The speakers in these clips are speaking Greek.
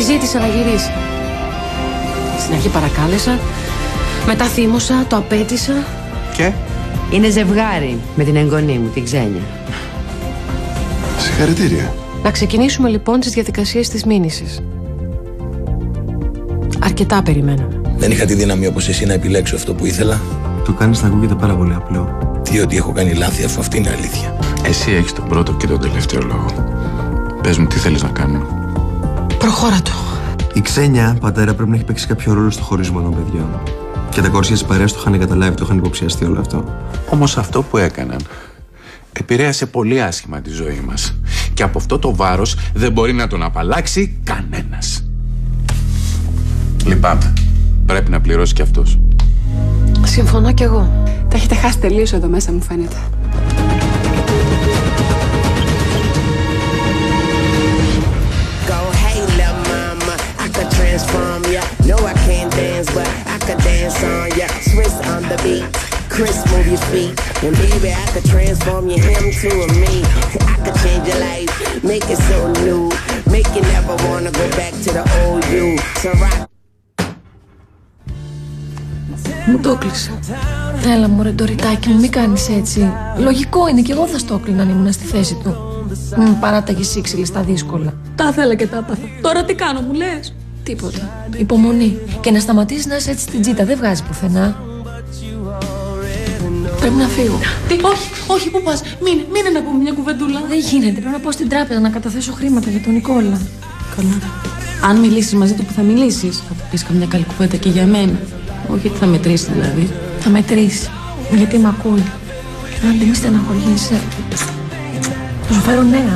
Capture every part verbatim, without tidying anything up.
Ζήτησε να γυρίσει. Στην αρχή παρακάλεσα, μετά θύμωσα, το απέτησα. Και? Είναι ζευγάρι με την εγγονή μου, την Ξένια. Συγχαρητήρια. Να ξεκινήσουμε λοιπόν τις διαδικασίες της μήνυσης. Αρκετά περιμέναμε. Δεν είχα τη δύναμη όπως εσύ να επιλέξω αυτό που ήθελα. Το κάνεις να ακούγεται πάρα πολύ απλό. Τι ότι έχω κάνει λάθη, αφού αυτή είναι αλήθεια. Εσύ έχεις τον πρώτο και τον τελευταίο λόγο. Πες μου τι θέλεις να κάνουμε. Προχώρα το. Η Ξένια, πατέρα, πρέπει να έχει παίξει κάποιο ρόλο στο χωρισμό των παιδιών. Και τα κορίτσια της παρέας το είχαν καταλάβει, το είχαν υποψιαστεί όλο αυτό. Όμως αυτό που έκαναν επηρέασε πολύ άσχημα τη ζωή μας. Και από αυτό το βάρος δεν μπορεί να τον απαλλάξει κανένας. Λυπάμαι. Πρέπει να πληρώσει κι αυτός. Συμφωνώ κι εγώ. Τα έχετε χάσει τελείως εδώ μέσα, μου φαίνεται. Chris, move your feet, and baby, I could transform you him to a me. I could change your life, make it so new, make you never wanna go back to the old you. So rock. Μου το έκλεισε. Έλα μωρέ Ντοριτάκι μου, μη κάνεις έτσι. Λογικό είναι και εγώ θα στο έκλεινα αν ήμουν στη θέση του. Μου παράταγε σύξυλη στα δύσκολα. Τα ήθελα και τα έπαθα. Τώρα τι κάνω, μου λες? Τίποτα. Υπομονή. Και να σταματήσεις να είσαι έτσι στην τζίτα, δεν βγάζει πουθενά. Πρέπει να φύγω. Τι, όχι, όχι, πού πας? Μείνε, μείνε να πούμε μια κουβεντούλα. Δεν γίνεται, πρέπει να πάω στην τράπεζα να καταθέσω χρήματα για τον Νικόλα. Καλά. Αν μιλήσεις μαζί του που θα μιλήσεις, θα του πεις καμιά καλή κουβέντα και για μένα. Όχι ότι θα μετρήσει δηλαδή. Θα μετρήσει, γιατί μ' ακούει. Άντε μη στεναχωριέσαι. Θα σου φέρω νέα.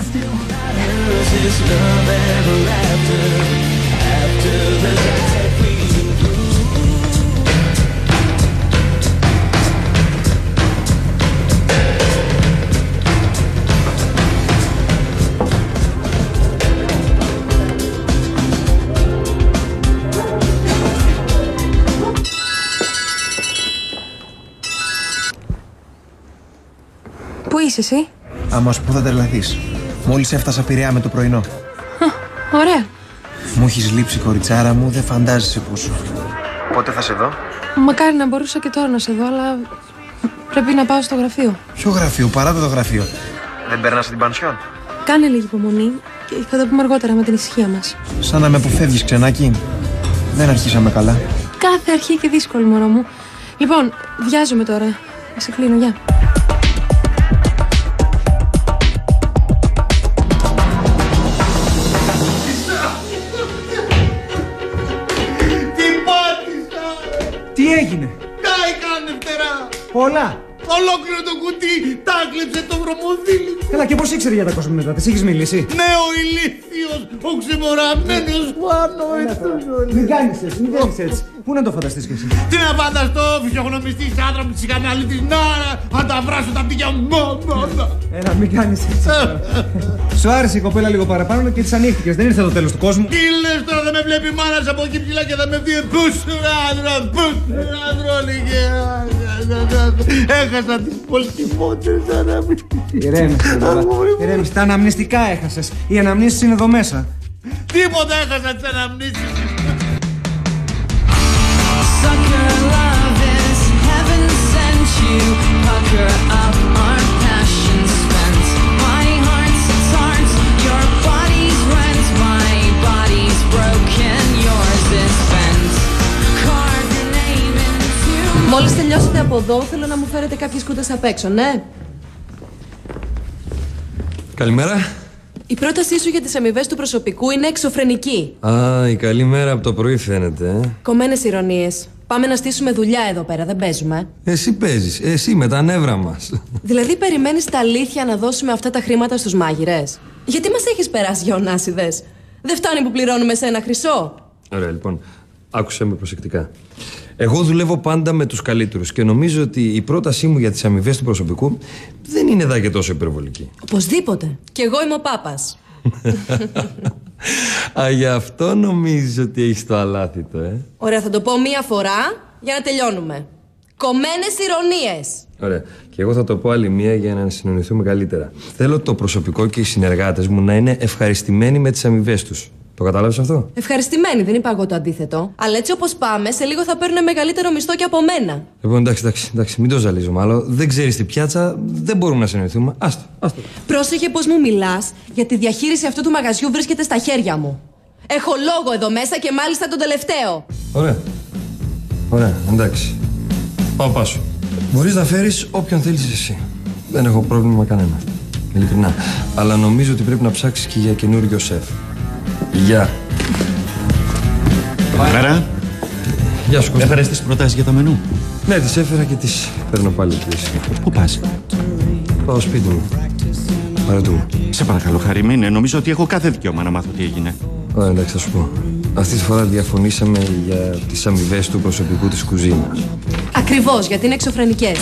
Πού είσαι εσύ? Άμα σου πω θα τρελαθείς. Μόλις έφτασα Πειραιά με το πρωινό. Ωραία. Μου έχεις λείψει, κοριτσάρα μου, δεν φαντάζεσαι πόσο. Πότε θα σε δω? Μακάρι να μπορούσα και τώρα να σε δω, αλλά πρέπει να πάω στο γραφείο. Ποιο γραφείο, παράτα το γραφείο. Δεν πέρνας την πανσιόν? Κάνε λίγη υπομονή και θα το πούμε αργότερα με την ησυχία μας. Σαν να με αποφεύγεις, Ξενάκη. Δεν αρχίσαμε καλά. Κάθε αρχή και δύσκολη, μωρό μου. Λοιπόν, βιάζομαι τώρα. Σε κλείνω, γεια. Τι έγινε? Τα έκανε φτερά. Πολλά. Ολόκληρο το κουτί τα κλέψε το βρωμοδίλη. Καλά, και πώς ήξερε για τα κοσμήματα, της έχεις μιλήσει? Ναι, ο ηλίθιος, ο ξεμοραμένος που ανόητος. Μην κάνεις έτσι, μην κάνεις έτσι. Πού να το φανταστείς κι εσύ? Τι να φανταστώ, φυσιογνωμιστής άντρα μου, ψυχαναλήτης, να, να τα βράσω τα πτυχιά μου. Έλα, μην κάνεις έτσι. Σου άρεσε η κοπέλα λίγο παραπάνω και της ανοίχτηκες, δεν ήρθε το τέλος του κόσμου. Τι λες τώρα, δεν με βλέπει η μάνα από εκεί ψηλά και θα με βγει πούς άντρα, πούς άντρα, λίγε. Έχασα τις πολτιμότερες αναμνήσεις. Ηρέμησε, ηρέμησε, τα αναμνηστικά έχασες. Οι αναμνήσεις είναι εδώ μέσα. Τίποτα έχασα τις αναμνήσεις. Μόλις τελειώσετε από εδώ, θέλω να μου φέρετε κάποιες κούτες απ' έξω, ναι? Καλημέρα. Η πρότασή σου για τις αμοιβές του προσωπικού είναι εξωφρενική. Α, η καλή μέρα από το πρωί φαίνεται, ε. Κομμένες ηρωνίες. Πάμε να στήσουμε δουλειά εδώ πέρα, δεν παίζουμε. Εσύ παίζεις, εσύ με τα νεύρα μας. Δηλαδή περιμένεις τα αλήθεια να δώσουμε αυτά τα χρήματα στους μάγειρες? Γιατί μας έχεις περάσει για ονάσιδες? Δεν φτάνει που πληρώνουμε σε ένα χρυσό? Ωραία, λοιπόν, άκουσε με προσεκτικά. Εγώ δουλεύω πάντα με τους καλύτερους και νομίζω ότι η πρότασή μου για τις αμοιβές του προσωπικού δεν είναι δά και τόσο υπερβολική. Οπωσδήποτε. Κι εγώ είμαι ο Πάπας. Α, γι' αυτό νομίζεις ότι έχεις το αλάθητο, ε. Ωραία, θα το πω μία φορά για να τελειώνουμε. Κομμένες ηρωνίες. Ωραία. Και εγώ θα το πω άλλη μία για να συνεννοηθούμε καλύτερα. Θέλω το προσωπικό και οι συνεργάτες μου να είναι ευχαριστημένοι με τις αμοιβές τους. Το κατάλαβες αυτό? Ευχαριστημένη, δεν είπα εγώ το αντίθετο. Αλλά έτσι όπως πάμε, σε λίγο θα παίρνουν μεγαλύτερο μισθό και από μένα. Λοιπόν, εντάξει, εντάξει, εντάξει, μην το ζαλίζουμε άλλο. Δεν ξέρεις την πιάτσα, δεν μπορούμε να συνοηθούμε. Άστο, άστο. Πρόσεχε πώς μου μιλάς, γιατί η διαχείριση αυτού του μαγαζιού βρίσκεται στα χέρια μου. Έχω λόγο εδώ μέσα και μάλιστα τον τελευταίο. Ωραία. Ωραία, εντάξει. Πάω πάσο. Μπορείς να φέρεις όποιον θέλεις εσύ. Δεν έχω πρόβλημα κανένα. Ειλικρινά. Αλλά νομίζω ότι πρέπει να ψάξεις και για καινούριο σεφ. Γεια. Καλημέρα. Γεια σου, Κώστα. Έφερες τις προτάσεις για το μενού? Ναι, τις έφερα και τις παίρνω πάλι τις. Πού πας? Πάω σπίτι μου. Παρατούμε. Σε παρακαλώ, Χάρη, μην είναι. Νομίζω ότι έχω κάθε δικαίωμα να μάθω τι έγινε. Ωραία, εντάξει, θα σου πω. Αυτή τη φορά διαφωνήσαμε για τις αμοιβές του προσωπικού της κουζίνας. Ακριβώς, γιατί είναι εξωφρενικές.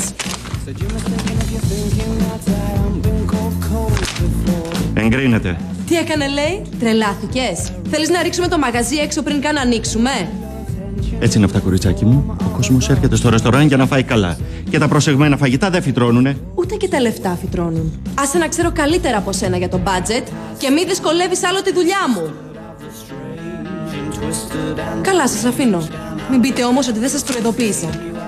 Εγκρίνεται. Τι έκανε, λέει, τρελάθηκες? Θέλεις να ρίξουμε το μαγαζί έξω πριν καν ανοίξουμε? Έτσι είναι αυτά, κοριτσάκι μου. Ο κόσμος έρχεται στο ρεστοράν για να φάει καλά. Και τα προσεγμένα φαγητά δεν φυτρώνουνε. Ούτε και τα λεφτά φυτρώνουν. Άσε να ξέρω καλύτερα από σένα για το budget και μην δυσκολεύεις άλλο τη δουλειά μου. Καλά, σας αφήνω. Μην πείτε όμως ότι δεν σας προειδοποίησα.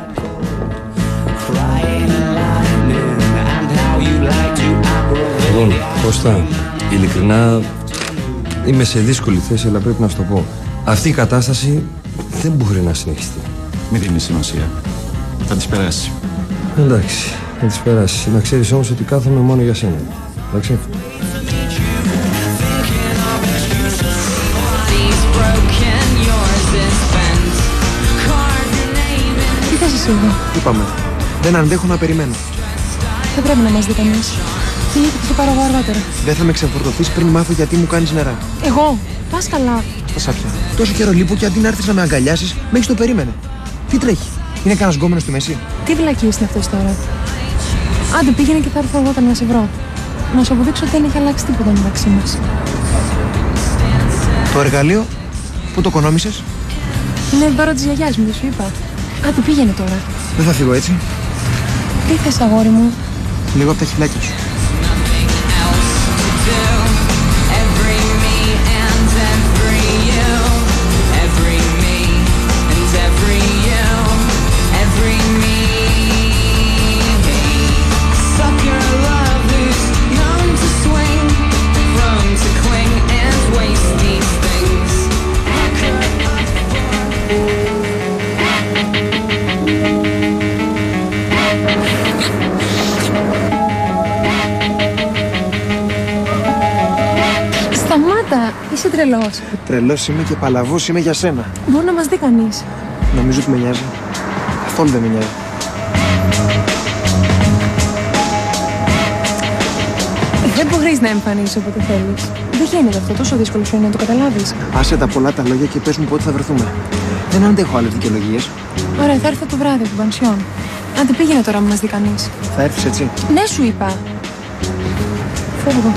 Λοιπόν, Κώστα, ειλικρινά είμαι σε δύσκολη θέση, αλλά πρέπει να σου το πω. Αυτή η κατάσταση δεν μπορεί να συνεχιστεί. Μην δίνει σημασία. Θα τις περάσει. Εντάξει, θα τις περάσει. Να ξέρεις όμως ότι κάθομαι μόνο για σένα. Εντάξει. Τι θες εσύ εδώ? Είπαμε. Δεν αντέχω να περιμένω. Δεν πρέπει να μας δει κανείς. Φύγε και θα το πάρω εγώ αργότερα. Δεν θα με ξεφορτωθείς πριν μάθω γιατί μου κάνεις νερά. Εγώ? Πας καλά. Τα σάπια. Τόσο καιρό λείπω και αντί να έρθεις να με αγκαλιάσεις, με έχεις το περίμενε. Τι τρέχει? Είναι κανένας γκόμενος στη μέση? Τι βλακίες είναι αυτές τώρα? Άντε, πήγαινε και θα έρθω εγώ όταν να σε βρω. Να σου αποδείξω ότι δεν έχει αλλάξει τίποτα μεταξύ μας. Το εργαλείο, πού το οικονόμησες? Είναι δώρο της γιαγιάς μου, δεν σου είπα. Άντε, πήγαινε τώρα. Δεν θα φύγω έτσι. Τι θες, αγόρι μου? Λίγο από τα χιλάκια σου. Είσαι τρελός. Τρελός είμαι και παλαβός είμαι για σένα. Μπορεί να μας δει κανείς. Νομίζω ότι με νοιάζει. Καθόλου δεν με νοιάζει. Δεν μπορείς να εμφανίσεις όποτε θέλεις. Δεν γίνεται αυτό, τόσο δύσκολο σου είναι να το καταλάβεις. Άσε τα πολλά τα λόγια και πες μου πότε θα βρεθούμε. Δεν αντέχω άλλες δικαιολογίες. Ωραία, θα έρθω το βράδυ από την πανσιόν. Άντε, πήγαινε τώρα, μην μας δει κανείς. Θα έρθεις έτσι? Ναι, σου είπα. Φεύγω.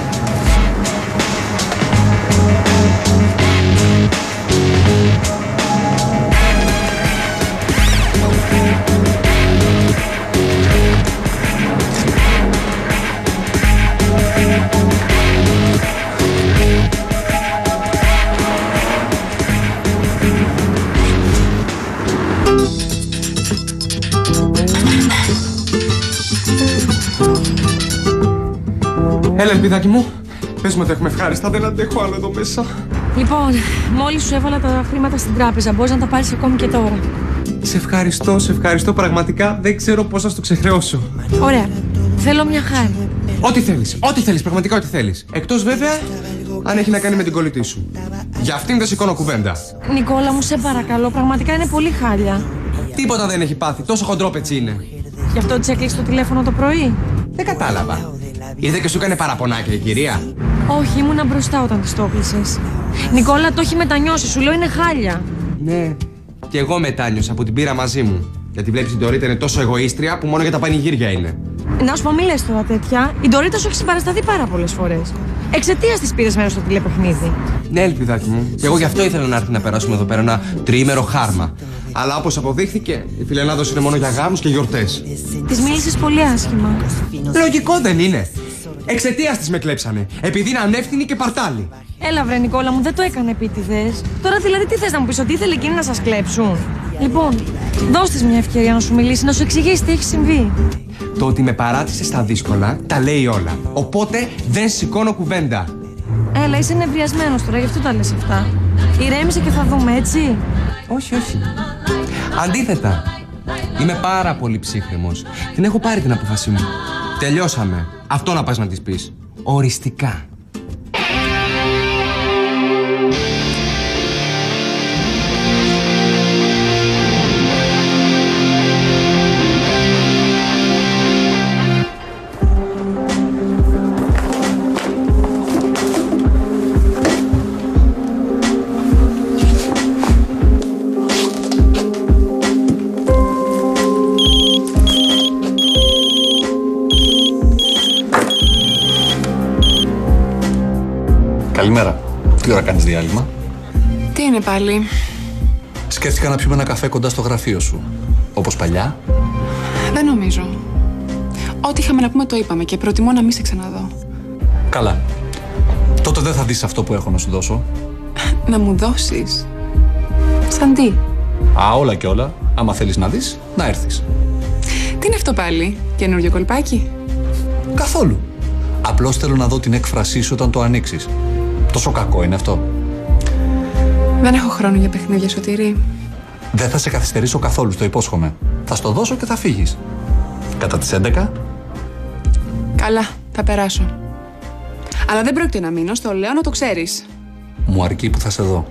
Έλα, ελπιδάκι μου. Πες μου ότι έχουμε ευχάριστα, δεν αντέχω άλλο εδώ μέσα. Λοιπόν, μόλις σου έβαλα τα χρήματα στην τράπεζα, μπορείς να τα πάρεις ακόμη και τώρα. Σε ευχαριστώ, σε ευχαριστώ πραγματικά. Δεν ξέρω πώς θα στο ξεχρεώσω. Ωραία. Θέλω μια χάρη. Ό,τι θέλεις, ό,τι θέλεις, πραγματικά ό,τι θέλεις. Εκτός βέβαια, αν έχει να κάνει με την κολλητή σου. Για αυτήν δεν σηκώνω κουβέντα. Νικόλα μου, σε παρακαλώ, πραγματικά είναι πολύ χάλια. Τίποτα δεν έχει πάθει, τόσο χοντρόπετσι είναι. Γι' αυτό της έκλεισε το τηλέφωνο το πρωί. Δεν κατάλαβα. Είδε και σου έκανε παραπονάκια η κυρία. Όχι, ήμουνα μπροστά όταν της το έκλεισες. Νικόλα, το έχει μετανιώσει, σου λέω είναι χάλια. Ναι, και εγώ μετάνιωσα που την πήρα μαζί μου. Γιατί βλέπεις την Ντορίτα είναι τόσο εγωίστρια που μόνο για τα πανηγύρια είναι. Να σου πω, μη λες τώρα τέτοια. Η Ντορίτα σου έχει συμπαρασταθεί πάρα πολλές φορές. Εξαιτίας της πήρες μέρος στο τηλεπαιχνίδι. Ναι, ελπιδάκι μου. Και εγώ γι' αυτό ήθελα να έρθει να περάσουμε εδώ πέρα ένα τριήμερο χάρμα. Αλλά όπως αποδείχθηκε, η φιλενάδος είναι μόνο για γάμους και γιορτές. Της μίλησες πολύ άσχημα. Λογικό δεν είναι. Εξαιτίας της με κλέψανε. Επειδή είναι ανεύθυνη και παρτάλι. Έλα βρε Νικόλα μου, δεν το έκανε επίτηδες. Τώρα δηλαδή τι θες να μου πεις, ότι ήθελε εκείνη να σας κλέψουν? Λοιπόν, δώσ' της μια ευκαιρία να σου μιλήσει, να σου εξηγήσει τι έχει συμβεί. Το ότι με παράτησε στα δύσκολα τα λέει όλα. Οπότε δεν σηκώνω κουβέντα. Έλα, είσαι νευριασμένος τώρα, γι' αυτό τα λες αυτά. Ηρέμησε και θα δούμε, έτσι. Όχι, όχι. Αντίθετα. Είμαι πάρα πολύ ψύχρεμος. Την έχω πάρει την απόφασή μου. Τελειώσαμε. Αυτό να πας να της πεις. Οριστικά. Καλημέρα. Τι ώρα κάνεις διάλειμμα? Τι είναι πάλι? Σκέφτηκα να πιούμε ένα καφέ κοντά στο γραφείο σου. Όπως παλιά. Δεν νομίζω. Ό,τι είχαμε να πούμε το είπαμε και προτιμώ να μην σε ξαναδώ. Καλά. Τότε δεν θα δεις αυτό που έχω να σου δώσω. Να μου δώσεις? Σαν τι? Α, όλα και όλα. Άμα θέλεις να δεις, να έρθεις. Τι είναι αυτό πάλι? Καινούριο κολπάκι? Καθόλου. Απλώς θέλω να δω την έκφρασή σου όταν το ανοίξεις. Τόσο κακό είναι αυτό? Δεν έχω χρόνο για παιχνίδια, Σωτήρη. Δεν θα σε καθυστερήσω καθόλου, το υπόσχομαι. Θα στο δώσω και θα φύγεις. Κατά τις έντεκα. Καλά, θα περάσω. Αλλά δεν πρόκειται να μείνω, στο λέω να το ξέρεις. Μου αρκεί που θα σε δω.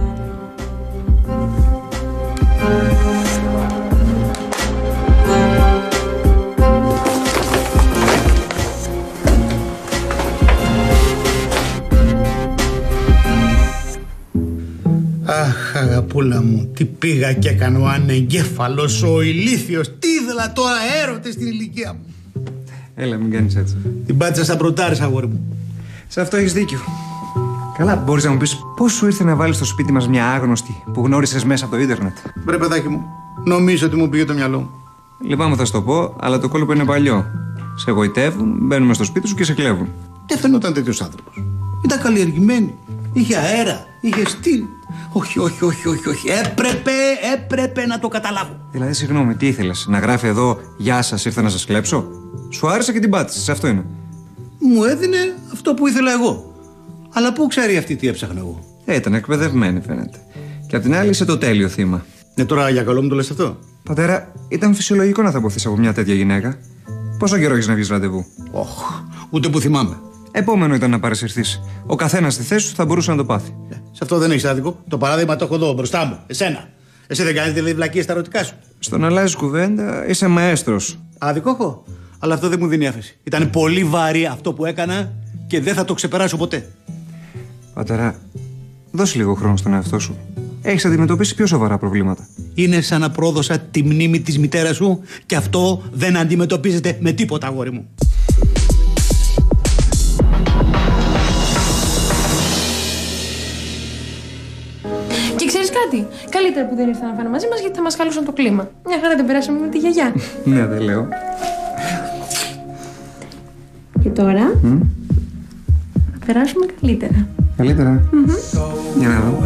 Αχ, αγαπούλα μου, τι πήγα και έκανε ο ανεγκέφαλος, ο ηλίθιος. Τι ήθελα τώρα, έρωτες στην ηλικία μου. Έλα, μην κάνεις έτσι. Την πάτησα σαν πρωτάρης, αγόρι μου. Σε αυτό έχεις δίκιο. Καλά, μπορείς να μου πεις πώς σου ήρθε να βάλεις στο σπίτι μας μια άγνωστη που γνώρισες μέσα από το ίντερνετ? Βρε παιδάκι μου, νομίζω ότι μου πήγε το μυαλό μου. Λυπάμαι, θα σου το πω, αλλά το κόλπο είναι παλιό. Σε γοητεύουν, μπαίνουμε στο σπίτι σου και σε κλέβουν. Δεν φαινόταν τέτοιος άνθρωπος. Ήταν καλλιεργημένη. Είχε αέρα, είχε στυλ. Όχι, όχι, όχι, όχι, όχι. Έπρεπε, έπρεπε να το καταλάβω. Δηλαδή, συγγνώμη, τι ήθελες, να γράφει εδώ «Γεια σας, ήρθα να σας κλέψω»? Σου άρεσε και την πάτησες, αυτό είναι. Μου έδινε αυτό που ήθελα εγώ. Αλλά πού ξέρει αυτή τι έψαχνα εγώ? Ε, ήταν εκπαιδευμένη, φαίνεται. Και απ' την άλλη είσαι το τέλειο θύμα. Ναι, τώρα για καλό μου το λες αυτό? Πατέρα, ήταν φυσιολογικό να θαποθείς από μια τέτοια γυναίκα. Πόσο καιρό έχεις να βγεις ραντεβού? Όχι, ούτε που θυμάμαι. Επόμενο ήταν να παρασυρθείς. Ο καθένας στη θέση σου θα μπορούσε να το πάθει. Ε, σε αυτό δεν έχεις άδικο. Το παράδειγμα το έχω εδώ μπροστά μου. Εσένα. Εσύ δεν κάνεις δηλαδή βλακίες στα ερωτικά σου? Στο να αλλάζεις κουβέντα είσαι μαέστρος. Άδικο έχω. Αλλά αυτό δεν μου δίνει άφεση. Ήταν πολύ βαρύ αυτό που έκανα και δεν θα το ξεπεράσω ποτέ. Πατέρα, δώσε λίγο χρόνο στον εαυτό σου. Έχεις αντιμετωπίσει πιο σοβαρά προβλήματα. Είναι σαν να πρόδωσα τη μνήμη της μητέρας σου και αυτό δεν αντιμετωπίζεται με τίποτα, αγόρι μου. Και ξέρεις κάτι, καλύτερα που δεν ήρθαν να φάνε μαζί μας γιατί θα μας χαλούσαν το κλίμα. Μια χαρά δεν περάσαμε με τη γιαγιά. Ναι, δεν λέω. Και τώρα Mm. θα περάσουμε καλύτερα. Καλύτερα. Mm-hmm. Για να δω.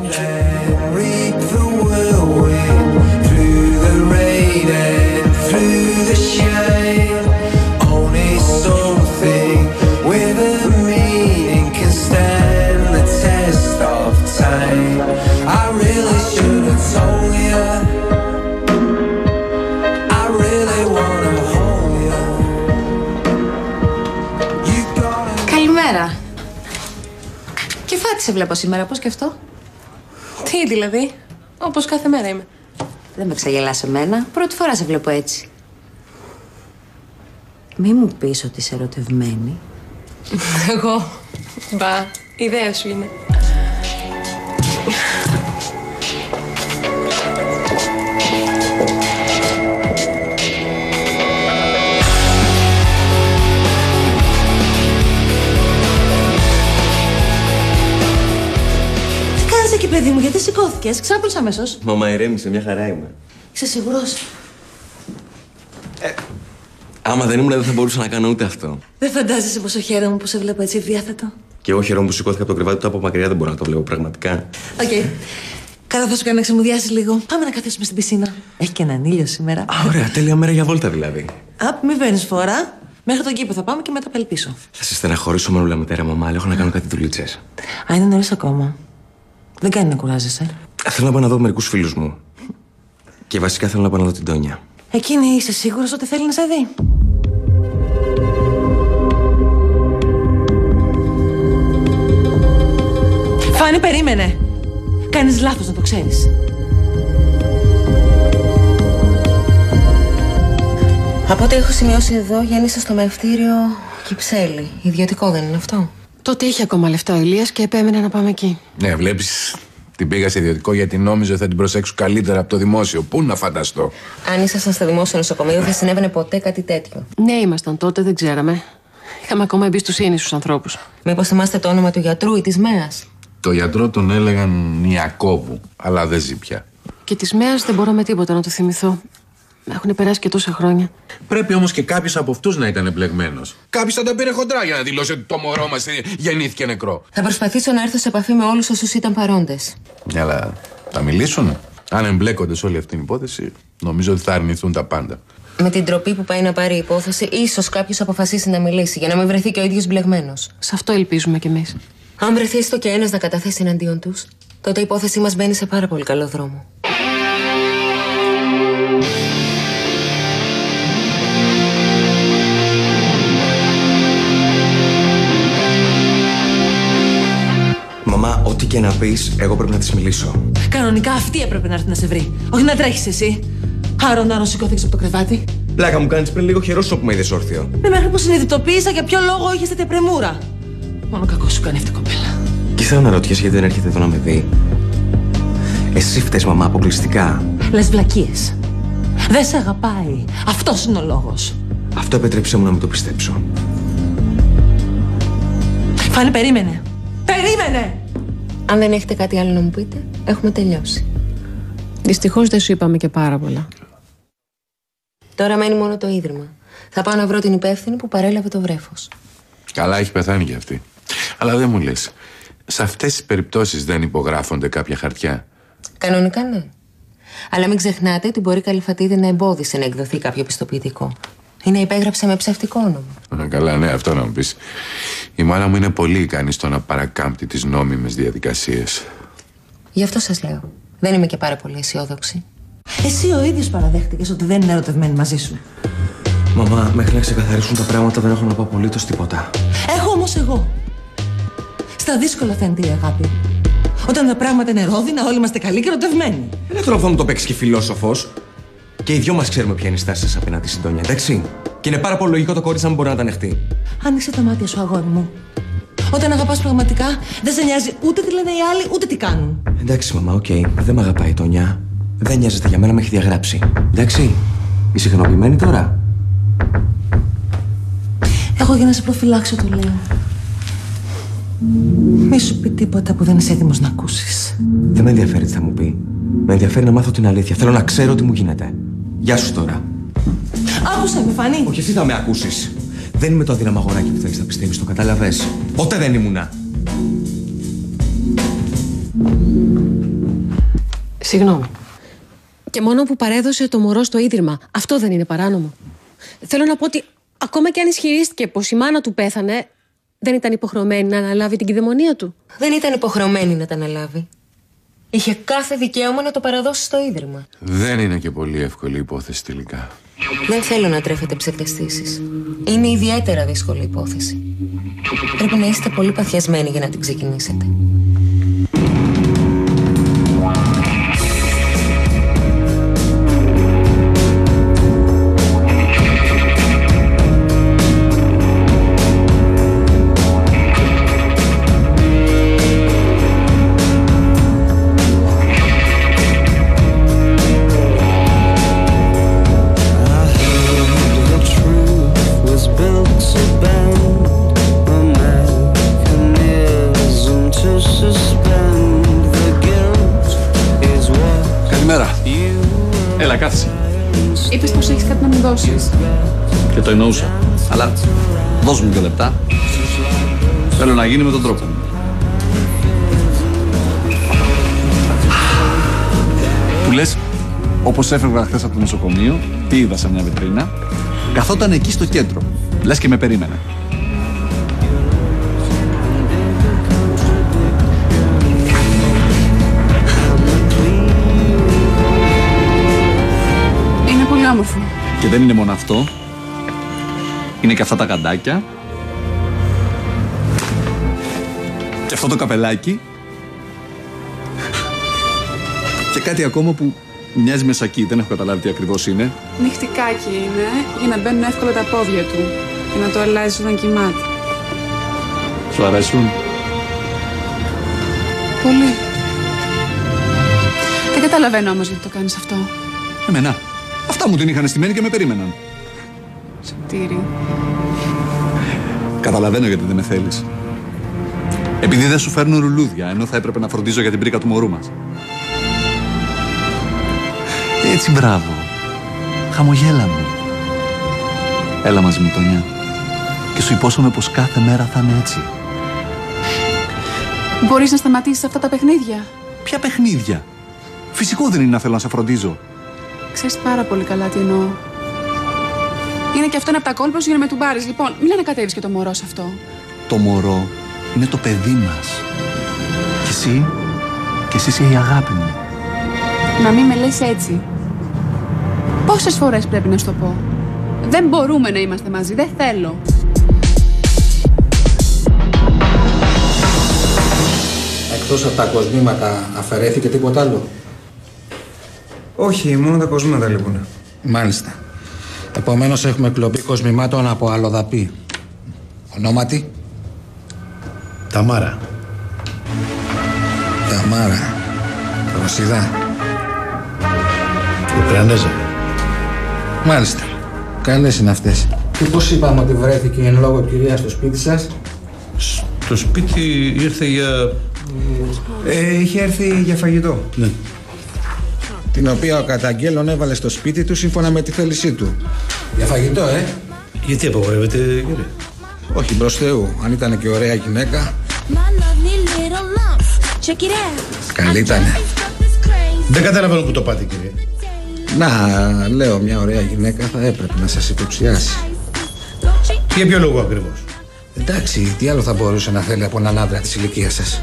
Καλημέρα. Και φάτη σε βλέπω σήμερα, πώς και αυτό? Τι δηλαδή, όπως κάθε μέρα είμαι. Δεν με ξαγελάς εμένα, πρώτη φορά σε βλέπω έτσι. Μη μου πεις ότι είσαι ερωτευμένη. Εγώ, μπα, ιδέα σου είναι. Εκεί, παιδί μου, γιατί σηκώθηκες? Ξάπλωσα αμέσως. Μαμά, ηρέμησε, μια χαρά είμαι. Είσαι σίγουρος? Ε, Άμα δεν ήμουν, δεν θα μπορούσα να κάνω ούτε αυτό. Δεν φαντάζεσαι πόσο χαίρομαι που σε βλέπω έτσι διάθετο. Και εγώ χαίρομαι που σηκώθηκα από το κρεβάτι του από μακριά, δεν μπορώ να το βλέπω πραγματικά. Οκ. Okay. Καλά, θα σου κάνω να ξεμουδιάσεις λίγο. Πάμε να καθίσουμε στην πισίνα. Έχει και έναν ήλιο σήμερα. Α, ωραία, τέλεια μέρα για βόλτα δηλαδή. Απ, μη παίρνεις φορά. Μέχρι τον κήπο θα πάμε και μετά πάλι πίσω. Θα σε στεναχωρήσω μανούλα μητέρα, μαμά, αλλά έχω να κάνω κάτι δουλίτσες. Α, είναι νωρίς ακόμα. Δεν κάνει να κουράζεσαι. Θέλω να πάω να δω μερικούς φίλους μου. Και βασικά θέλω να πάω να δω την Τόνια. Εκείνη είσαι σίγουρος ότι θέλει να σε δει? Φάνη, περίμενε. Κάνεις λάθος να το ξέρεις. Από ό,τι έχω σημειώσει εδώ, γέννησε στο μευτήριο Κυψέλη. Ιδιωτικό δεν είναι αυτό? Τότε είχε ακόμα λεφτά ο Ηλίας και επέμενε να πάμε εκεί. Ναι, βλέπεις, την πήγα σε ιδιωτικό γιατί νόμιζα θα την προσέξω καλύτερα από το δημόσιο. Πού να φανταστώ. Αν ήσασταν στο δημόσιο νοσοκομείο, δεν συνέβαινε ποτέ κάτι τέτοιο. Ναι, ήμασταν τότε, δεν ξέραμε. Είχαμε ακόμα εμπιστοσύνη στους ανθρώπους. Μήπως θυμάστε το όνομα του γιατρού ή της ΜΕΑΣ? Το γιατρό τον έλεγαν Ιακώβου, αλλά δεν ζει πια. Και της ΜΕΑΣ δεν μπορώ με τίποτα να το θυμηθώ. Έχουν περάσει και τόσα χρόνια. Πρέπει όμως και κάποιος από αυτούς να ήταν εμπλεγμένος. Κάποιος θα τα πήρε χοντρά για να δηλώσει ότι το μωρό μας γεννήθηκε νεκρό. Θα προσπαθήσω να έρθω σε επαφή με όλους όσους ήταν παρόντες. Ναι, αλλά θα μιλήσουν. Αν εμπλέκονται σε όλη αυτή την υπόθεση, νομίζω ότι θα αρνηθούν τα πάντα. Με την τροπή που πάει να πάρει η υπόθεση, ίσως κάποιος αποφασίσει να μιλήσει για να μην βρεθεί και ο ίδιος μπλεγμένος. Σε αυτό ελπίζουμε κι εμείς. Αν βρεθεί έστω και ένας να καταθέσει εναντίον τους, τότε η υπόθεσή μας μπαίνει σε πάρα πολύ καλό δρόμο. Μαμά, ό,τι και να πεις, εγώ πρέπει να της μιλήσω. Κανονικά αυτή έπρεπε να έρθει να σε βρει. Όχι να τρέχεις εσύ. Άρον, σηκώθηκες από το κρεβάτι. Πλάκα μου κάνεις πριν λίγο χαιρόσω που με είδες όρθιο. Ναι, μέχρι που συνειδητοποίησα για ποιο λόγο είχες τέτοια πρεμούρα. Μόνο κακό σου κάνει αυτή η κοπέλα. Και θέλω να ρωτήσω γιατί δεν έρχεται εδώ να με δει. Εσύ φταίς, μαμά, αποκλειστικά. Λες βλακίες. Δεν σε αγαπάει. Αυτός είναι ο λόγος. Αυτό επέτρεψε μου να μην το πιστέψω. Φάνη, περίμενε. Περίμενε! Αν δεν έχετε κάτι άλλο να μου πείτε, έχουμε τελειώσει. Δυστυχώς δεν σου είπαμε και πάρα πολλά. Τώρα μένει μόνο το ίδρυμα. Θα πάω να βρω την υπεύθυνη που παρέλαβε το βρέφος. Καλά, έχει πεθάνει κι αυτή. Αλλά δεν μου λες, σε αυτές τις περιπτώσεις δεν υπογράφονται κάποια χαρτιά? Κανονικά ναι. Αλλά μην ξεχνάτε ότι μπορεί η Καλυφατίδη να εμπόδισε να εκδοθεί κάποιο πιστοποιητικό ή να υπέγραψε με ψευτικό όνομα. Καλά, ναι, αυτό να μου πεις. Η μάνα μου είναι πολύ ικανή στο να παρακάμπτει τις νόμιμες διαδικασίες. Γι' αυτό σας λέω. Δεν είμαι και πάρα πολύ αισιόδοξη. Εσύ ο ίδιος παραδέχτηκες ότι δεν είναι ερωτευμένη μαζί σου. Μαμά, μέχρι να ξεκαθαρίσουν τα πράγματα δεν έχω να πω απολύτως τίποτα. Έχω όμως εγώ. Στα δύσκολα φαίνεται η αγάπη. Όταν τα πράγματα είναι ρόδινα, όλοι είμαστε καλοί και ερωτευμένοι. Δεν θέλω αυτό να το παίξει και φιλόσοφος. Και οι δυο μας ξέρουμε ποια είναι η στάση σας απέναντι στην Τόνια, εντάξει. Και είναι πάρα πολύ λογικό το κορίτσι να μην μπορεί να τα ανεχτεί. Άνοιξε τα μάτια σου, αγόρι μου. Όταν αγαπάς πραγματικά, δεν σε νοιάζει ούτε τι λένε οι άλλοι, ούτε τι κάνουν. Εντάξει, μαμά, οκ. Okay. Δεν με αγαπάει η Τόνια. Δεν νοιάζεται για μένα, με έχει διαγράψει. Εντάξει. Είσαι ικανοποιημένη τώρα? Εγώ για να σε προφυλάξω το λέω. Μη σου πει τίποτα που δεν είσαι έτοιμος να ακούσεις. Δεν με ενδιαφέρει τι θα μου πει. Με ενδιαφέρει να μάθω την αλήθεια. Θέλω να ξέρω τι μου γίνεται. Γεια σου τώρα. Άκουσα με, Φανή. Όχι, εσύ θα με ακούσεις. Δεν είμαι το αδύναμο αγοράκι που θέλεις να πιστεύεις, το κατάλαβες? Ποτέ δεν ήμουνα. Συγγνώμη. Και μόνο που παρέδωσε το μωρό στο ίδρυμα, αυτό δεν είναι παράνομο? Θέλω να πω ότι ακόμα και αν ισχυρίστηκε πως η μάνα του πέθανε, δεν ήταν υποχρεωμένη να αναλάβει την κυδαιμονία του? Δεν ήταν υποχρεωμένη να τα αναλάβει. Είχε κάθε δικαίωμα να το παραδώσει στο ίδρυμα. Δεν είναι και πολύ εύκολη υπόθεση τελικά. Δεν θέλω να τρέφετε ψευδαισθήσεις. Είναι ιδιαίτερα δύσκολη υπόθεση. Πρέπει να είστε πολύ παθιασμένοι για να την ξεκινήσετε. Είπες πως έχεις κάτι να μου δώσεις. Και το εννοούσα. Αλλά δώσ' μου δύο λεπτά. Θέλω να γίνει με τον τρόπο μου. Που λες, όπως έφευγα χθες από το νοσοκομείο, τι είδα σε μια βιτρίνα, καθόταν εκεί στο κέντρο. Λες και με περίμενε. Είναι πολύ όμορφο. Και δεν είναι μόνο αυτό. Είναι και αυτά τα γαντάκια. Και αυτό το καπελάκι. Και κάτι ακόμα που μοιάζει με σακί. Δεν έχω καταλάβει τι ακριβώς είναι. Νυχτικάκι είναι για να μπαίνουν εύκολα τα πόδια του και να το αλλάζει όταν κοιμάται. Σου αρέσουν? Πολύ. Δεν καταλαβαίνω όμως γιατί το κάνεις αυτό. Εμένα. Αυτά μου την είχαν στημένη και με περίμεναν. Σωτήρη. Καταλαβαίνω γιατί δεν με θέλεις. Επειδή δεν σου φέρνουν ρουλούδια, ενώ θα έπρεπε να φροντίζω για την πρίκα του μωρού μας. Έτσι, μπράβο. Χαμογέλα μου. Έλα μαζί μου, Τόνια. Και σου υπόσχομαι πως κάθε μέρα θα είναι έτσι. Μπορείς να σταματήσεις αυτά τα παιχνίδια? Ποια παιχνίδια? Φυσικό δεν είναι να θέλω να σε φροντίζω. Ξέρεις πάρα πολύ καλά τι εννοώ. Είναι και αυτό ένα από τα κόλπα σου για να με του πάρεις. Λοιπόν, μην ανακατεύεις και το μωρό σε αυτό. Το μωρό είναι το παιδί μας. Και εσύ, και εσύ είσαι η αγάπη μου. Να μην με λες έτσι. Πόσες φορές πρέπει να σου το πω? Δεν μπορούμε να είμαστε μαζί, δεν θέλω. Εκτός από τα κοσμήματα αφαιρέθηκε τίποτα άλλο? Όχι, μόνο τα κοσμήματα λείπουν. Μάλιστα. Επομένως έχουμε κλοπή κοσμημάτων από αλλοδαπή. Ονόματι? Ταμάρα. Ταμάρα. Ρωσίδα. Ουκρανέζα. Μάλιστα. Καλές είναι αυτές. Και πώς είπαμε ότι βρέθηκε εν λόγω κυρία στο σπίτι σας? Στο σπίτι ήρθε για... Ε, είχε έρθει για φαγητό. Ναι. Την οποία ο καταγγέλων έβαλε στο σπίτι του σύμφωνα με τη θέλησή του. Για φαγητό, ε! Γιατί απαγορεύεται, κύριε? Όχι, προς Θεού. Αν ήταν και ωραία γυναίκα. Καλή ήτανε. Δεν καταλαβαίνω που το πάτε, κύριε. Να, λέω, μια ωραία γυναίκα θα έπρεπε να σας υποψιάσει. Για ποιο λόγο ακριβώς? Εντάξει, τι άλλο θα μπορούσε να θέλει από έναν άντρα της ηλικίας σας?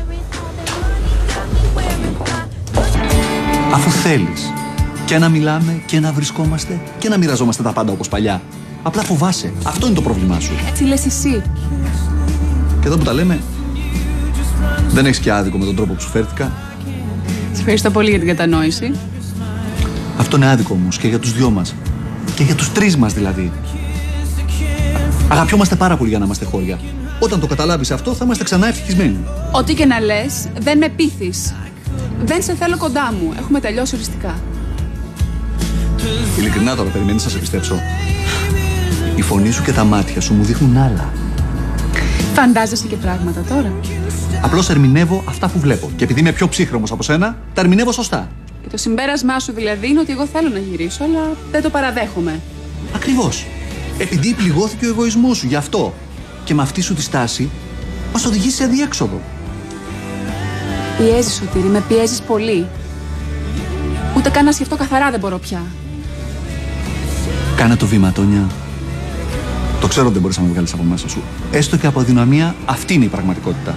Αφού θέλεις και να μιλάμε και να βρισκόμαστε και να μοιραζόμαστε τα πάντα όπως παλιά. Απλά φοβάσαι. Αυτό είναι το πρόβλημά σου. Έτσι λες εσύ. Και εδώ που τα λέμε, δεν έχεις και άδικο με τον τρόπο που σου φέρθηκα. Σε ευχαριστώ πολύ για την κατανόηση. Αυτό είναι άδικο όμως και για τους δυο μας. Και για τους τρεις μας δηλαδή. Αγαπιόμαστε πάρα πολύ για να είμαστε χώρια. Όταν το καταλάβεις αυτό, θα είμαστε ξανά ευτυχισμένοι. Ό,τι και να λες, δεν με πείθεις. Δεν σε θέλω κοντά μου. Έχουμε τελειώσει οριστικά. Ειλικρινά τώρα, περιμένεις να σε πιστέψω? Η φωνή σου και τα μάτια σου μου δείχνουν άλλα. Φαντάζεσαι και πράγματα τώρα? Απλώς ερμηνεύω αυτά που βλέπω. Και επειδή είμαι πιο ψύχρεμος από σένα, τα ερμηνεύω σωστά. Και το συμπέρασμά σου δηλαδή είναι ότι εγώ θέλω να γυρίσω, αλλά δεν το παραδέχομαι. Ακριβώς. Επειδή πληγώθηκε ο εγωισμός σου, γι' αυτό. Και με αυτή σου τη στάση, μας οδηγεί σε αδιέξοδο. Πιέζεις, Σωτήρη, με πιέζεις πολύ. Ούτε καν να σκεφτώ καθαρά δεν μπορώ πια. Κάνε το βήμα, Τόνια. Το ξέρω ότι δεν μπορείς να με βγάλεις από μέσα σου. Έστω και από αδυναμία, αυτή είναι η πραγματικότητα.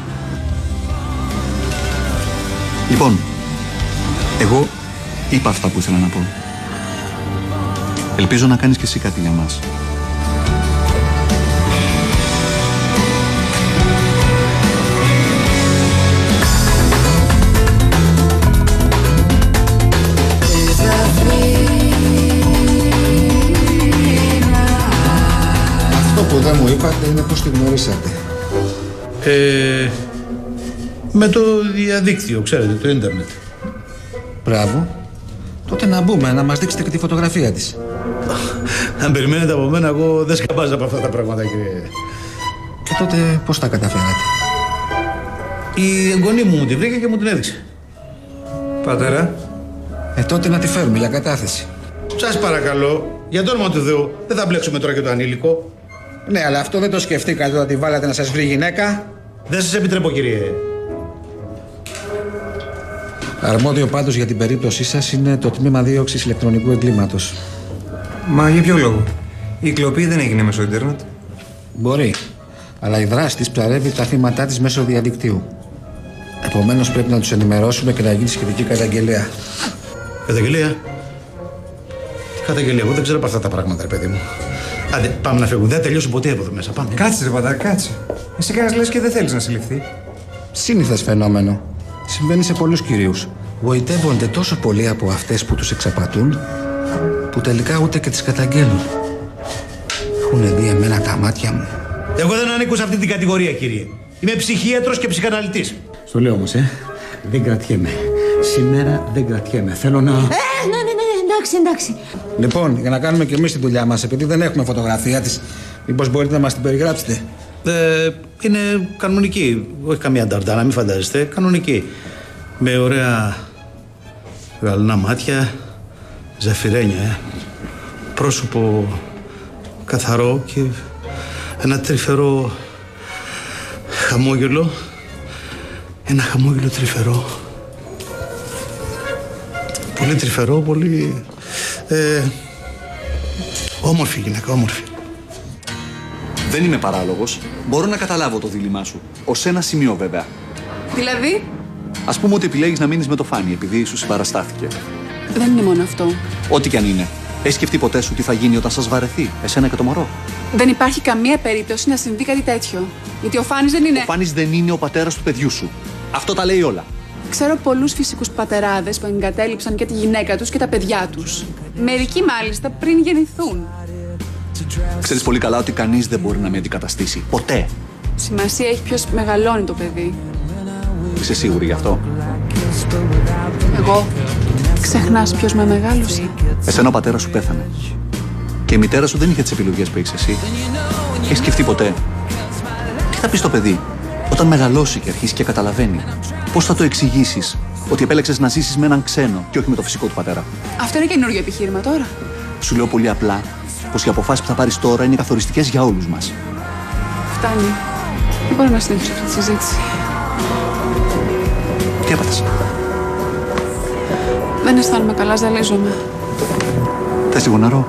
Λοιπόν, εγώ είπα αυτά που ήθελα να πω. Ελπίζω να κάνεις και εσύ κάτι για μας. Αυτό που δεν μου είπατε είναι πώς τη γνωρίσατε. Ε, με το διαδίκτυο, ξέρετε, το ίντερνετ. Μπράβο. Τότε να μπούμε, να μας δείξετε και τη φωτογραφία της. Αν περιμένετε από μένα, εγώ δεν σκαπάζω από αυτά τα πράγματα, κύριε. Και τότε πώς τα καταφέρατε? Η εγγονή μου μου τη βρήκε και μου την έδειξε. Πατέρα. Ε, τότε να τη φέρουμε για κατάθεση. Σας παρακαλώ, Για το όνομα του Θεού, δεν θα μπλέξουμε τώρα και το ανήλικο. Ναι, αλλά αυτό δεν το σκεφτήκατε όταν τη βάλατε να σας βρει γυναίκα. Δεν σας επιτρέπω, κύριε. Αρμόδιο πάντως για την περίπτωσή σας είναι το τμήμα δίωξης ηλεκτρονικού εγκλήματος. Μα για ποιο λόγο? Η κλοπή δεν έγινε μέσω ίντερνετ. Μπορεί. Αλλά η δράση της ψαρεύει τα θύματά της μέσω διαδικτύου. Επομένως πρέπει να τους ενημερώσουμε και να γίνει σχετική καταγγελία. Καταγγελία? Τι καταγγελία? Εγώ δεν ξέρω από αυτά τα πράγματα, ρε παιδί μου. Άντε, πάμε να φύγουμε. Δεν θα τελειώσω ποτέ από εδώ μέσα. Πάμε. Κάτσε, ρε πατά, κάτσε. Εσύ κάνεις λες και δεν θέλεις να συλληφθεί. Σύνηθες φαινόμενο. Συμβαίνει σε πολλούς κυρίους. Γοητεύονται τόσο πολύ από αυτές που τους εξαπατούν, που τελικά ούτε και τις καταγγέλνουν. Έχουν δει εμένα τα μάτια μου. Εγώ δεν ανήκω σε αυτή την κατηγορία, κύριε. Είμαι ψυχίατρος και ψυχαναλυτής. Στο λέω όμως, ε. Δεν κρατιέμαι. Σήμερα δεν κρατιέμαι. Θέλω να... Ε, ναι, ναι, ναι, εντάξει, εντάξει. Λοιπόν, για να κάνουμε κι εμείς τη δουλειά μας, επειδή δεν έχουμε φωτογραφία της, μήπως μπορείτε να μας την περιγράψετε? Ε, είναι κανονική. Όχι καμία νταρντάνα, μην φαντάζεστε. Κανονική. Με ωραία γαλανά μάτια, ζαφυρένια, ε. Πρόσωπο καθαρό και ένα τρυφερό χαμόγελο. Ένα χαμόγελο τρυφερό. Πολύ τρυφερό, πολύ... Ε, όμορφη γυναίκα, όμορφη. Δεν είμαι παράλογος. Μπορώ να καταλάβω το δίλημά σου. Ως ένα σημείο βέβαια. Δηλαδή? Ας πούμε ότι επιλέγεις να μείνεις με το Φάνη επειδή σου συμπαραστάθηκε. Δεν είναι μόνο αυτό. Ό,τι κι αν είναι. Έχεις σκεφτεί ποτέ σου τι θα γίνει όταν σας βαρεθεί, εσένα και το μωρό? Δεν υπάρχει καμία περίπτωση να συμβεί κάτι τέτοιο. Γιατί ο Φάνης δεν είναι. Ο Φάνης δεν είναι ο πατέρας του παιδιού σου. Αυτό τα λέει όλα. Ξέρω πολλούς φυσικούς πατεράδες που εγκατέλειψαν και τη γυναίκα τους και τα παιδιά τους. Μερικοί μάλιστα πριν γεννηθούν. Ξέρεις πολύ καλά ότι κανείς δεν μπορεί να με αντικαταστήσει. Ποτέ. Σημασία έχει ποιος μεγαλώνει το παιδί. Είσαι σίγουρη γι' αυτό? Εγώ. Ξεχνάς ποιος με μεγάλωσε. Εσένα ο πατέρας σου πέθανε. Και η μητέρα σου δεν είχε τις επιλογές που έχεις εσύ. Έχεις σκεφτεί ποτέ τι θα πει στο παιδί όταν μεγαλώσει και αρχίσει και καταλαβαίνει? Πώς θα το εξηγήσεις ότι επέλεξες να ζήσεις με έναν ξένο και όχι με το φυσικό του πατέρα? Αυτό είναι καινούργιο επιχείρημα τώρα. Σου λέω πολύ απλά πως οι αποφάσεις που θα πάρεις τώρα είναι καθοριστικές για όλους μας. Φτάνει. Δεν μπορώ να συνεχίσω αυτή τη συζήτηση. Τι έπαθες? Δεν αισθάνομαι καλά, ζαλίζομαι. Θες λίγο νερό?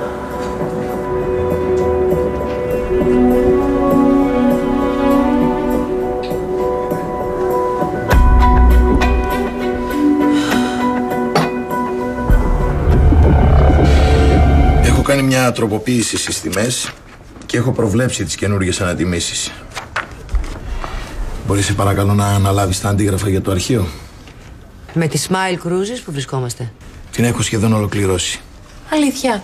Έχω κάνει μια τροποποίηση στις τιμές και έχω προβλέψει τις καινούργιες ανατιμήσεις. Μπορείς σε παρακαλώ να αναλάβεις τα αντίγραφα για το αρχείο? Με τη Smile Cruises που βρισκόμαστε? Την έχω σχεδόν ολοκληρώσει. Αλήθεια.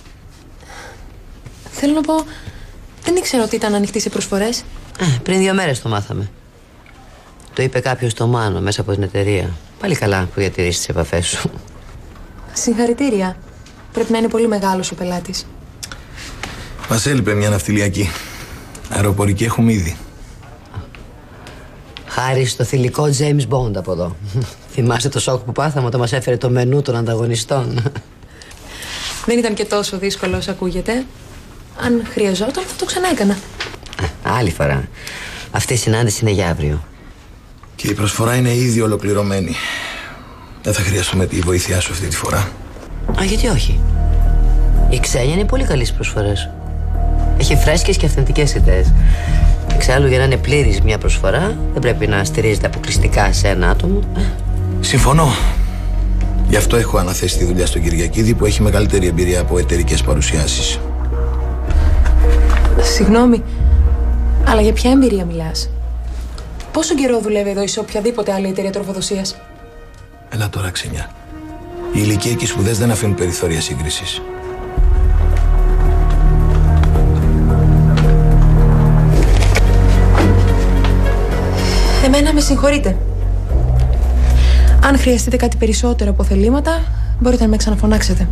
Θέλω να πω, δεν ήξερα ότι ήταν ανοιχτή σε προσφορές. Ε, πριν δύο μέρες το μάθαμε. Το είπε κάποιος στο Μάνο μέσα από την εταιρεία. Πάλι καλά που διατηρήσεις τις επαφές σου. Συγχαρητήρια. Πρέπει να είναι πολύ μεγάλος ο πελάτης. Μας έλειπε μια ναυτιλιακή. Αεροπορική έχουμε ήδη. Χάρη στο θηλυκό James Bond από εδώ. Θυμάστε το σοκ που πάθαμε όταν μας έφερε το μενού των ανταγωνιστών? Δεν ήταν και τόσο δύσκολο όσο ακούγεται. Αν χρειαζόταν θα το ξανά έκανα. Άλλη φορά. Αυτή η συνάντηση είναι για αύριο. Και η προσφορά είναι ήδη ολοκληρωμένη. Δεν θα χρειαστούμε τη βοήθειά σου αυτή τη φορά. Α, γιατί όχι? Η Ξένια είναι πολύ καλή στις προσφορές. Έχει φρέσκες και αυθεντικές ιδέες. Εξάλλου, για να είναι πλήρης μια προσφορά, δεν πρέπει να στηρίζεται αποκλειστικά σε ένα άτομο. Συμφωνώ. Γι' αυτό έχω αναθέσει τη δουλειά στον Κυριακίδη, που έχει μεγαλύτερη εμπειρία από εταιρικές παρουσιάσεις. Συγγνώμη, αλλά για ποια εμπειρία μιλάς? Πόσο καιρό δουλεύει εδώ ή σε οποιαδήποτε άλλη εταιρεία τροφοδοσίας? Έλα τώρα, Ξενιά. Η ηλικία και οι σπουδές δεν αφήνουν περιθώρια σύγκρισης. Εμένα με συγχωρείτε. Αν χρειαστείτε κάτι περισσότερο από θελήματα, μπορείτε να με ξαναφωνάξετε.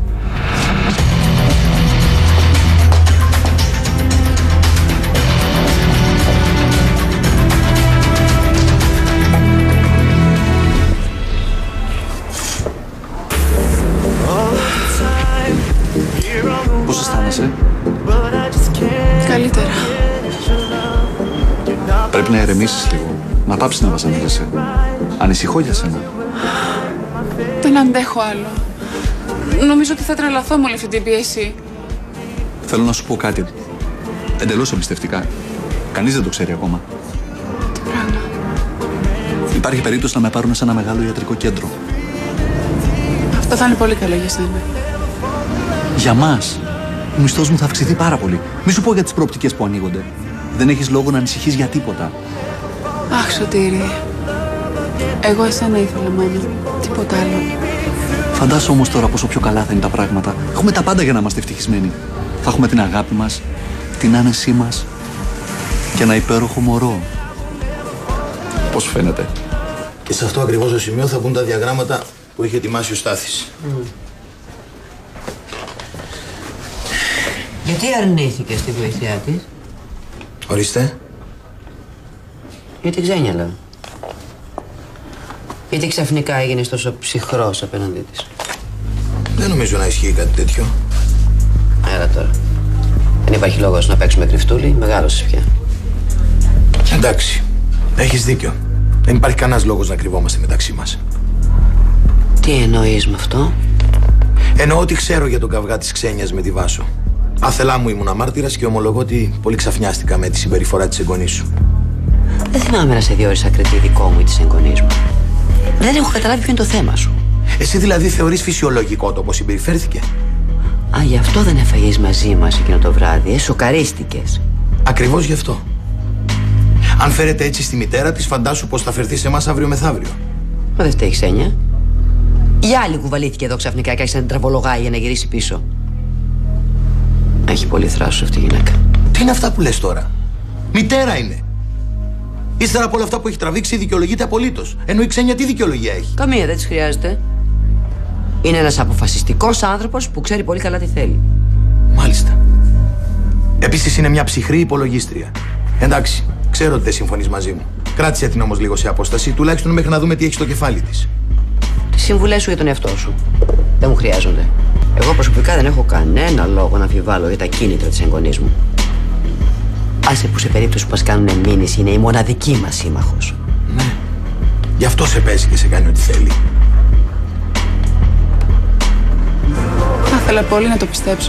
ηρεμήσεις λίγο. Να πάψεις να βασανίζεσαι. Ανησυχώ για σένα. Δεν αντέχω άλλο. Νομίζω ότι θα τρελαθώ με όλη αυτή την πίεση. Θέλω να σου πω κάτι. Εντελώς εμπιστευτικά. Κανείς δεν το ξέρει ακόμα. Τι πράγμα? Υπάρχει περίπτωση να με πάρουν σε ένα μεγάλο ιατρικό κέντρο. Αυτό θα είναι πολύ καλό για σένα. Για μας. Ο μισθός μου θα αυξηθεί πάρα πολύ. Μη σου πω για τις προοπτικές που ανοίγονται. Δεν έχεις λόγο να ανησυχείς για τίποτα. Αχ, Σωτήρη. Εγώ εσένα ήθελα, μάνα. Τίποτα άλλο. Φαντάσου όμως τώρα πόσο πιο καλά θα είναι τα πράγματα. Έχουμε τα πάντα για να είμαστε ευτυχισμένοι. Θα έχουμε την αγάπη μας, την άνεσή μας και ένα υπέροχο μωρό. Πώς φαίνεται? Και σε αυτό ακριβώς το σημείο θα μπουν τα διαγράμματα που είχε ετοιμάσει ο Στάθης. Mm. Γιατί αρνήθηκε στη βοήθειά της? Ορίστε. Γιατί ξένιαλα. Γιατί ξαφνικά έγινες τόσο ψυχρός απέναντί της. Δεν νομίζω να ισχύει κάτι τέτοιο. Έλα τώρα. Δεν υπάρχει λόγος να παίξουμε κρυφτούλι. Μεγάλωσες πια. Εντάξει. Έχεις δίκιο. Δεν υπάρχει κανένας λόγος να κρυβόμαστε μεταξύ μας. Τι εννοείς με αυτό? Εννοώ ότι ξέρω για τον καυγά της Ξένιας με τη Βάσο. Άθελά μου ήμουν αμάρτυρας και ομολογώ ότι πολύ ξαφνιάστηκα με τη συμπεριφορά της εγγονής σου. Δεν θυμάμαι να σε διόρισα κριτή δικό μου ή της εγγονής μου. Δεν έχω καταλάβει ποιο είναι το θέμα σου. Εσύ δηλαδή θεωρείς φυσιολογικό το πώς συμπεριφέρθηκε? Α, γι' αυτό δεν έφαγες μαζί μας εκείνο το βράδυ, ε, σοκαρίστηκες. Ακριβώς γι' αυτό. Αν φέρετε έτσι στη μητέρα της, φαντάσου πως θα φερθεί σε εμάς αύριο μεθαύριο. Μα δεν φταίει η Ξένια. Η άλλη κουβαλήθηκε εδώ ξαφνικά και άρχισε να την τραβολογάει για να γυρίσει πίσω. Έχει πολύ θράσος αυτή η γυναίκα. Τι είναι αυτά που λες τώρα? Μητέρα είναι. Ύστερα από όλα αυτά που έχει τραβήξει, δικαιολογείται απολύτως. Ενώ η Ξένια τι δικαιολογία έχει? Καμία, δεν της χρειάζεται. Είναι ένας αποφασιστικός άνθρωπος που ξέρει πολύ καλά τι θέλει. Μάλιστα. Επίσης είναι μια ψυχρή υπολογίστρια. Εντάξει, ξέρω ότι δεν συμφωνείς μαζί μου. Κράτησε την όμως λίγο σε απόσταση, τουλάχιστον μέχρι να δούμε τι έχει στο κεφάλι της. Τις συμβουλές σου για τον εαυτό σου. Δεν μου χρειάζονται. Εγώ προσωπικά δεν έχω κανένα λόγο να αμφιβάλλω για τα κίνητρα της εγγονής μου. Άσε που σε περίπτωση που μας κάνουν μήνυση είναι η μοναδική μας σύμμαχος. Ναι. Γι' αυτό σε παίζει και σε κάνει ό,τι θέλει. Θα ήθελα πολύ να το πιστέψω.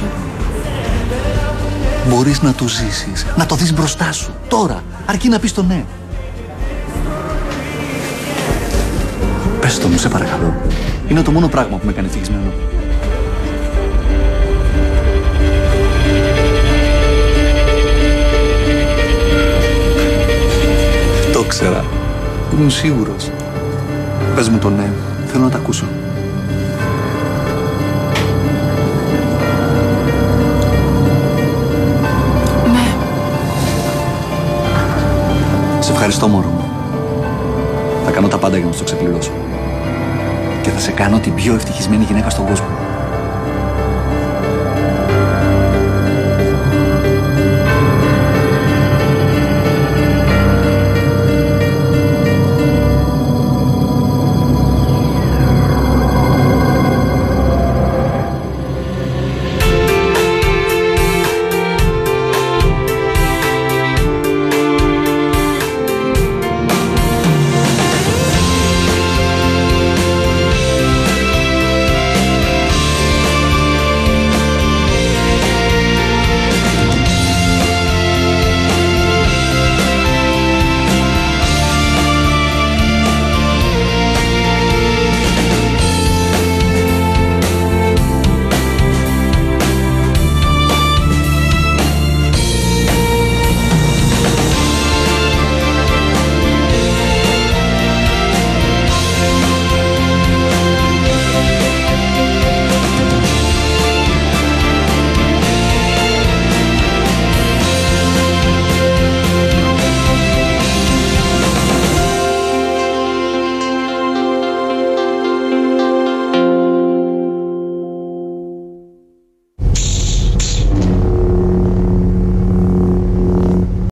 Μπορείς να το ζήσεις, να το δεις μπροστά σου, τώρα, αρκεί να πεις το ναι. Πες το μου, σε παρακαλώ. Είναι το μόνο πράγμα που με κάνει ευτυχισμένο. Το ξέρα. Ήμουν σίγουρος. Πες μου το ναι. Θέλω να τα ακούσω. Ναι. Σε ευχαριστώ, μωρό μου. Θα κάνω τα πάντα για να στο ξεπληρώσω. Και θα σε κάνω την πιο ευτυχισμένη γυναίκα στον κόσμο.